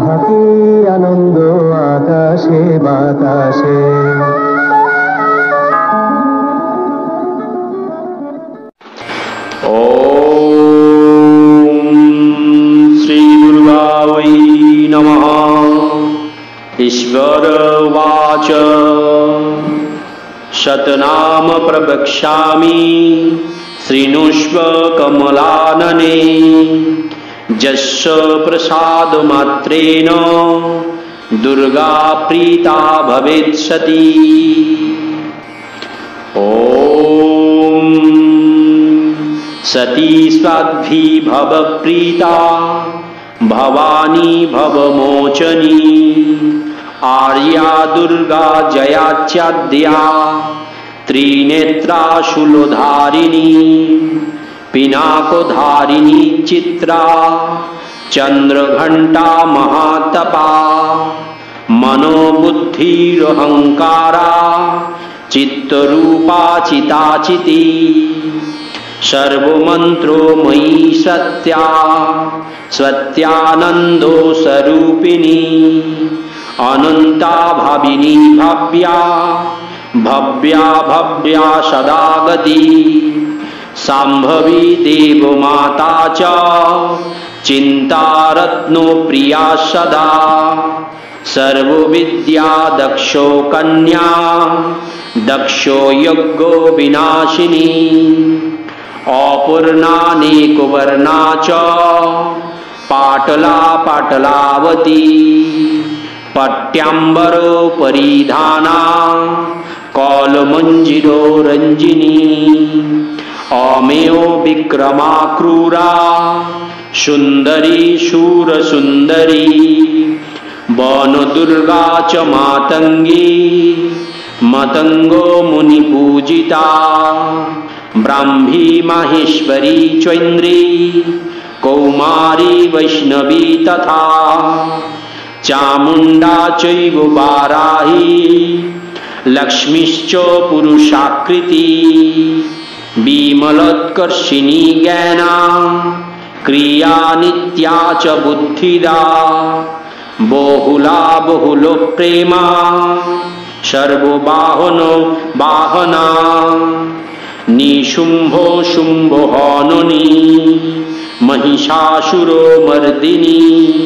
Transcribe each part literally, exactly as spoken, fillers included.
থাকে আনন্দ আকাশে বাতাসে। ईश्वर वाच शतनाम प्रवक्ष्यामि शृणुष्व कमलानने यस्य प्रसाद मात्रेण दुर्गा प्रीता भवेत्सति। ओम सती स्वाद्भी भव प्रीता भवानी भवमोचनी आर्या दुर्गा जयाच्याद्या त्रिनेत्रा शूलधारिणी पिनाकोधारिणी चित्रा चंद्रघंटा महातपा मनोबुद्धिरहंकारा चित्तरूपा चिताचिती सर्वमंत्रोमयी सत्या सत्यानंदो स्वरूपिणी अनंता भाविनी भव्या भव्या भव्या सदागति सांभवी देवमाता च चिंतारत्नो प्रिया सदा सर्वविद्या दक्षो कन्या दक्षो यज्ञो विनाशिनी अपूर्णानेकवर्णा च पाटला पाटलावती पट्यांबरो परिधाना कौलमंजिरो रंजिनी अमेयो विक्रमा क्रूरा सुंदरी शूर सुंदरी वन दुर्गा च मातंगी मतंगो मुनि पूजिता ब्राह्मी माहेश्वरी चैन्द्री कौमारी वैष्णवी तथा चामुंडा चैव वाराही लक्ष्मीश्च पुरुषाकृति विमलोत्कर्षिणी ज्ञाना क्रिया नित्या च बुद्धिदा बहुला बहुलो प्रेमा सर्वबाहनो बाहना निशुंभो शुंभो हननी महिषासुरो मर्दिनी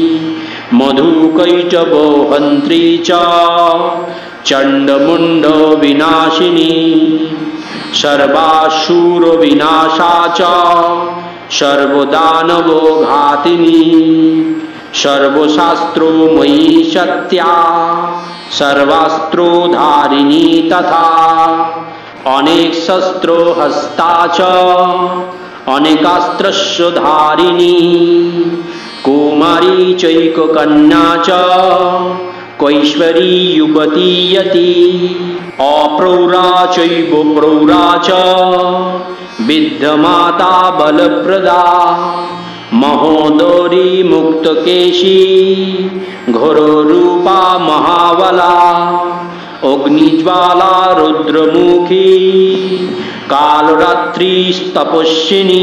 मधुकैटभो हंत्री च चंडमुंड विनाशिनी सर्वासुर विनाशा च सर्वदानवो घातिनी सर्वशास्त्रोमयी सत्या सर्वास्त्रोधारिणी तथा अनेक शस्त्रो हस्ता च अनेकास्त्रस्य धारिणी कुमारी चैककन्या च कैश्वरी युवती यति अप्रौरा चैव प्रौरा च विद्यमाता बलप्रदा महोदरी मुक्तकेशी घोररूपा महाबला अग्निज्वाला रुद्रमुखी कालरात्रिस्तपस्विनी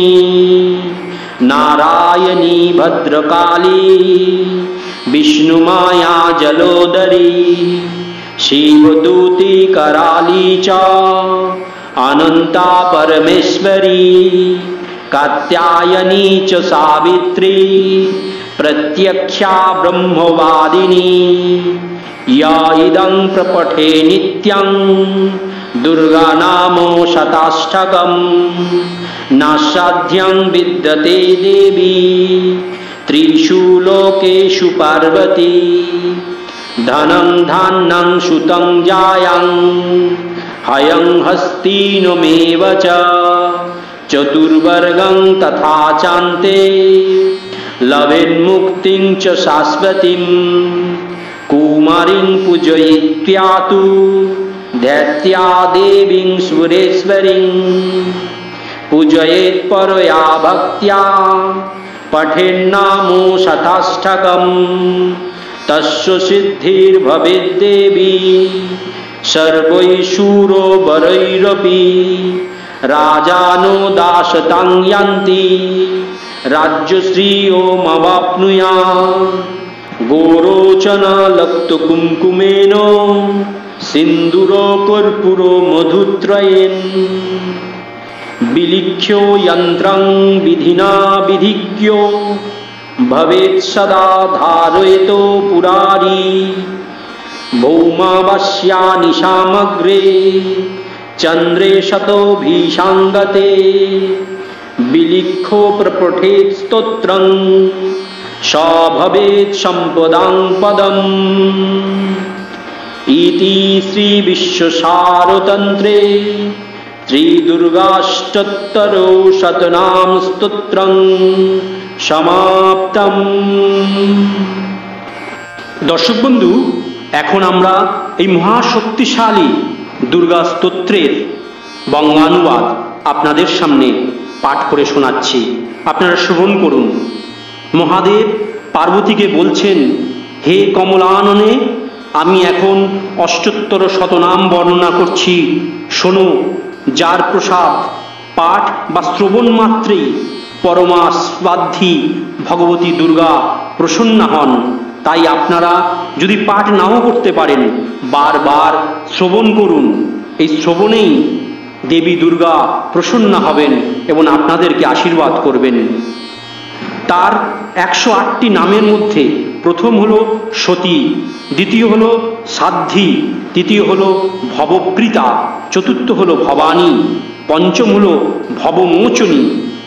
नारायणी भद्रकाली विष्णुमाया जलोदरी शिवदूती कराली च अनंता परमेश्वरी कात्यायनी च सावित्री प्रत्यक्षा ब्रह्मवादिनी या इदं प्रपठे नित्यं दुर्गा नामो शताष्टकं नासाध्यं विद्यते देवी त्रिषु लोकेषु पार्वती धनं धान्यं सुतं जायं हयं हस्तिनमेव च चतुर्वर्गं तथा चान्ते लवेन्मुक्तिं च शाश्वतीं कुमारीं पूजयित्वा तु दैत्या देवीं सुरेश्वरीं पूजयेत् परया भक्त्या पठेन्नामो शताष्टकं तस्य सिद्धिर्भवेद्देवी सर्वैशूरो वरैरपि राजानो दासतां यान्ति राज्यश्रियोमवाप्नुयात् গোরোচনা লক্ত কুমকুমেন সিন্দুর কর্পূর মধুত্রয়েন বিলিখ্য যন্ত্রং বিধিনা বিধিজ্ঞ ভবেৎ সদা ধারয়েত পুরারি ভৌমাবস্যা নিশামগ্রে চন্দ্রে শতো ভীষাঙ্গতে বিলিখ্য প্রপঠেৎ স্তোত্রং স ভবেৎ সম্পদাং পদম। ইতি শ্রী বিশ্বসারতন্ত্রে ত্রিদুর্গাষ্টত্তরো শতনাম স্তোত্রং সমাপ্তম। দর্শক বন্ধু, এখন আমরা এই মহাশক্তিশালী দুর্গা স্তোত্রের বঙ্গানুবাদ আপনাদের সামনে পাঠ করে শোনাচ্ছি, আপনারা শ্রবণ করুন। মহাদেব পার্বতীকে বলছেন, হে কমলাননে, আমি এখন অষ্টোত্তর শতনাম বর্ণনা করছি, শোনো। যার প্রসাদ পাঠ বা শ্রবণ মাত্রেই পরমাস্বাধ্যী ভগবতী দুর্গা প্রসন্না হন। তাই আপনারা যদি পাঠ নাও করতে পারেন, বারবার শ্রবণ করুন। এই শ্রবণেই দেবী দুর্গা প্রসন্না হবেন এবং আপনাদেরকে আশীর্বাদ করবেন। তার একশো আটটি নামের মধ্যে প্রথম হলো সতী, দ্বিতীয় হলো সাধ্বী, তৃতীয় হলো ভবপ্রীতা, চতুর্থ হলো ভবানী, পঞ্চম হলো ভবমোচনী,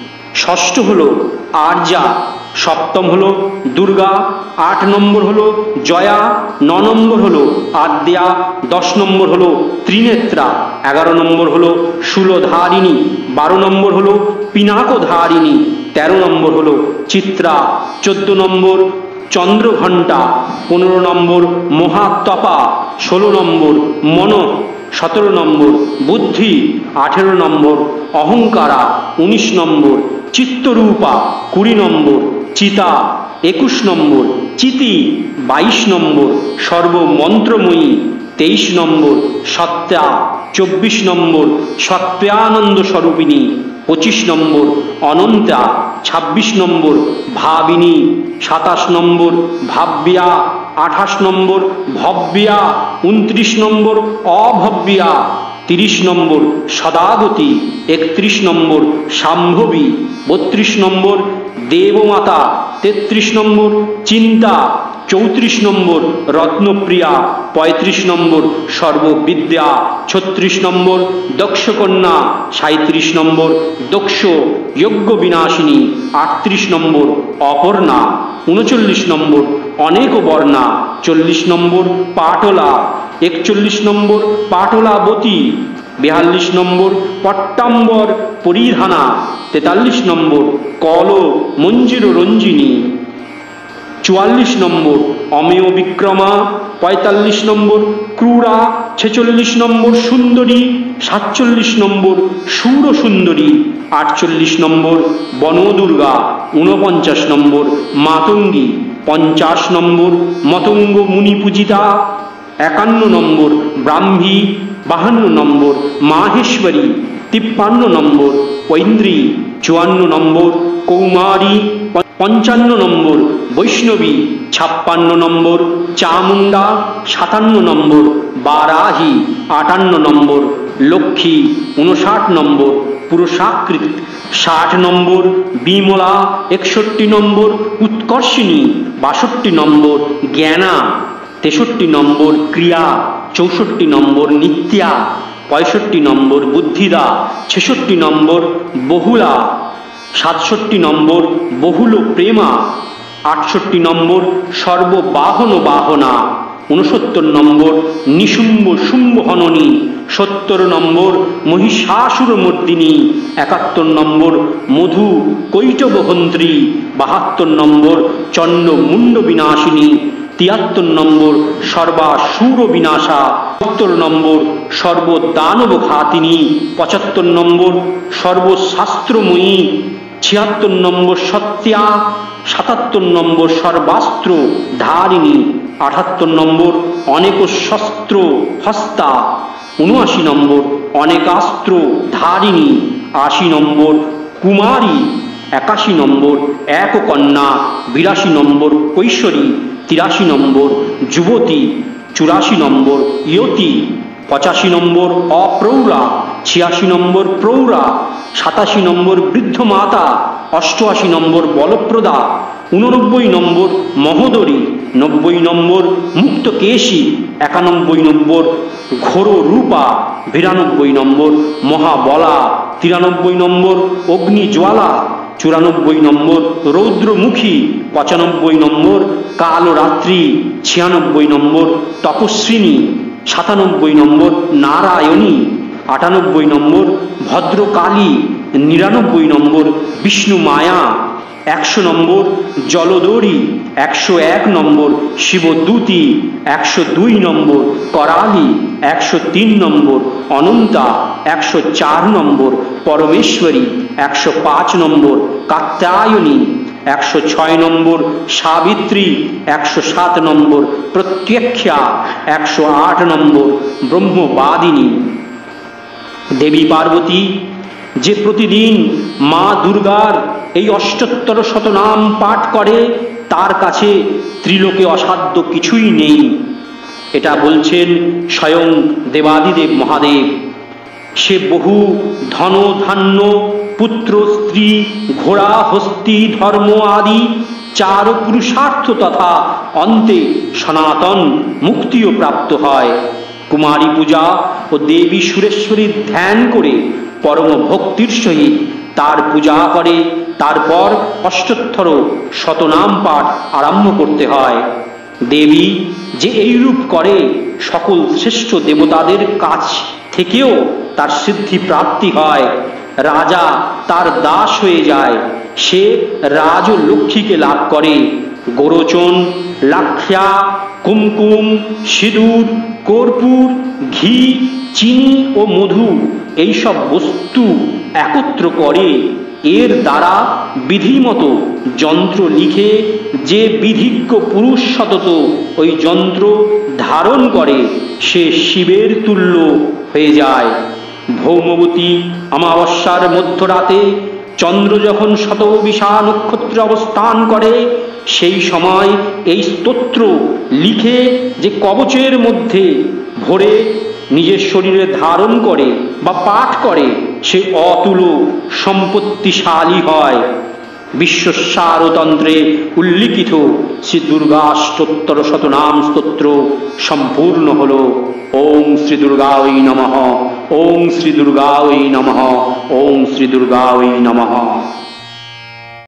ষষ্ঠ হলো আর্যা, সপ্তম হলো দুর্গা, আট নম্বর হলো জয়া, ন নম্বর হলো আদ্যা, দশ নম্বর হলো ত্রিনেত্রা, এগারো নম্বর হলো শূলধারিণী, বারো নম্বর হলো পিনাকধারিণী, তেরো নম্বর হলো চিত্রা, চোদ্দ নম্বর চন্দ্রঘণ্টা, পনেরো নম্বর মহাতপা, ষোলো নম্বর মন, সতেরো নম্বর বুদ্ধি, আঠেরো নম্বর অহংকারা, উনিশ নম্বর চিত্তরূপা, কুড়ি নম্বর চিতা, একুশ নম্বর চিতি, বাইশ নম্বর সর্বমন্ত্রময়ী, তেইশ নম্বর সত্যা, চব্বিশ নম্বর সত্যানন্দ স্বরূপিণী, পঁচিশ নম্বর অনন্তা, ছাব্বিশ নম্বর ভাবিনী, সাতাশ নম্বর ভাব্যা, আঠাশ নম্বর ভব্যা, উনত্রিশ নম্বর অভব্যা, তিরিশ নম্বর সদাগতি, একত্রিশ নম্বর শাম্ভবী, বত্রিশ নম্বর দেবমাতা, তেত্রিশ নম্বর চিন্তা, চৌত্রিশ নম্বর রত্নপ্রিয়া, পঁয়ত্রিশ নম্বর সর্ববিদ্যা, ছত্রিশ নম্বর দক্ষকন্যা, সাঁত্রিশ নম্বর দক্ষ যজ্ঞ বিনাশিনী, আটত্রিশ নম্বর অপর্ণা, উনচল্লিশ নম্বর অনেক বর্ণা, চল্লিশ নম্বর পাটলা, একচল্লিশ নম্বর পাটলাবতী, বিয়াল্লিশ নম্বর পট্টাম্বর পরিধানা, তেতাল্লিশ নম্বর কল মঞ্জির রঞ্জিনী, চুয়াল্লিশ নম্বর অমেয় বিক্রমা, পঁয়তাল্লিশ নম্বর ক্রূরা, ছেচল্লিশ নম্বর সুন্দরী, সাতচল্লিশ নম্বর সুর সুন্দরী, আটচল্লিশ নম্বর বনদুর্গা, ঊনপঞ্চাশ নম্বর মাতঙ্গী, পঞ্চাশ নম্বর মতঙ্গ মুনি পূজিতা, একান্ন নম্বর ব্রাহ্মী, বাহান্ন নম্বর মাহেশ্বরী, তিপ্পান্ন নম্বর ঐন্দ্রী, চুয়ান্ন নম্বর কৌমারী, পঞ্চান্ন নম্বর বৈষ্ণবী, ছাপ্পান্ন নম্বর চামুণ্ডা, সাতান্ন নম্বর বারাহী, আটান্ন নম্বর লক্ষ্মী, উনষাট নম্বর পুরুষাকৃত, ষাট নম্বর বিমলা, একষট্টি নম্বর উৎকর্ষিণী, বাষট্টি নম্বর জ্ঞানা, তেষট্টি নম্বর ক্রিয়া, চৌষট্টি নম্বর নিত্যা, পঁয়ষট্টি নম্বর বুদ্ধিদা, ছেষট্টি নম্বর বহুলা, সাতষট্টি নম্বর বহুল প্রেমা, আটষট্টি নম্বর সর্ববাহন বাহনা, ঊনসত্তর নম্বর নিশুম্ব শুম্ভ হননী, সত্তর নম্বর মহিষাসুর মর্দিনী, একাত্তর নম্বর মধু কৈটবহন্ত্রী, বাহাত্তর নম্বর চণ্ড মুন্ড বিনাশিনী, তিয়াত্তর নম্বর সর্বাসুর বিনাশা, সত্তর নম্বর সর্বদানব ঘাতিনী, পঁচাত্তর নম্বর সর্বশাস্ত্রময়ী, ছিয়াত্তর নম্বর সত্যা, সাতাত্তর নম্বর সর্বাস্ত্র ধারিণী, আটাত্তর নম্বর অনেক শস্ত্র হস্তা, উনআশি নম্বর অনেকাস্ত্র ধারিণী, আশি নম্বর কুমারী, একাশি নম্বর এক কন্যা, বিরাশি নম্বর কৈশোরী, তিরাশি নম্বর যুবতী, চুরাশি নম্বর ইয়তি, পঁচাশি নম্বর অপ্রৌঢ়া, ছিয়াশি নম্বর প্রৌঢ়া, সাতাশি নম্বর বৃদ্ধ মাতা, অষ্টআশি নম্বর বলপ্রদা, উননব্বই নম্বর মহোদরী, নব্বই নম্বর মুক্তকেশী, একানব্বই নম্বর ঘোর রূপা, বিরানব্বই নম্বর মহাবলা, তিরানব্বই নম্বর অগ্নিজ্বালা, চুরানব্বই নম্বর রৌদ্রমুখী, পঁচানব্বই নম্বর কালরাত্রি, ছিয়ানব্বই নম্বর তপস্বিনী, সাতানব্বই নম্বর নারায়ণী, আটানব্বই নম্বর ভদ্রকালী, নিরানব্বই নম্বর বিষ্ণু মায়া, একশো নম্বর জলদরী, একশো এক নম্বর শিবদূতী, একশো দুই নম্বর করালি, একশো তিন নম্বর অনন্তা, একশো চার নম্বর পরমেশ্বরী, একশো পাঁচ নম্বর কাত্যায়নী, একশো ছয় নম্বর সাবিত্রী, একশো সাত নম্বর প্রত্যক্ষা, একশো আট নম্বর ব্রহ্মবাদিনী। দেবী পার্বতী যে প্রতিদিন মা দুর্গার এই অষ্টোত্তর শতনাম পাঠ করে তার কাছে ত্রিলোকে অসাধ্য কিছুই নেই, এটা বলছেন স্বয়ং দেবাদিদেব মহাদেব। সে বহু ধন ধান্য, পুত্র স্ত্রী, ঘোড়া, হস্তি, ধর্ম আদি চার পুরুষার্থ তথা অন্তে সনাতন মুক্তিও প্রাপ্ত হয়। কুমারী পূজা ও দেবী সুরেশ্বরীর ধ্যান করে পরম ভক্তির সহিত তার পূজা করে তারপর অষ্টোত্তর শতনাম পাঠ আরম্ভ করতে হয়। দেবী যে এইরূপ করে সকল শ্রেষ্ঠ দেবতাদের কাছ থেকেও তার সিদ্ধি প্রাপ্তি হয়। রাজা তার দাস হয়ে যায়, সে রাজ ও লক্ষ্মীকে লাভ করে। গোরোচন, লাক্ষা, কুমকুম, সিঁদুর, কর্পূর, ঘি, চিনি ও মধু এইসব বস্তু একত্র করে এর দ্বারা বিধিমতো যন্ত্র লিখে যে বিধিজ্ঞ পুরুষ সতত ওই যন্ত্র ধারণ করে সে শিবের তুল্য হয়ে যায়। ভৌমবতী অমাবস্যার মধ্যরাতে চন্দ্র যখন শতবিশা নক্ষত্রে অবস্থান করে সেই সময় এই স্তোত্র লিখে যে কবচের মধ্যে ভরে নিজের শরীরে ধারণ করে বা পাঠ করে সে অতুল সম্পত্তিশালী হয়। বিশ্বসারতন্ত্রে উল্লিখিত শ্রী দুর্গাষ্টোত্তর শতনাম স্তোত্র সম্পূর্ণ হল। ওম শ্রী দুর্গায় নমঃ, ওম শ্রী দুর্গায় নমঃ, ওম শ্রী দুর্গায় নমঃ।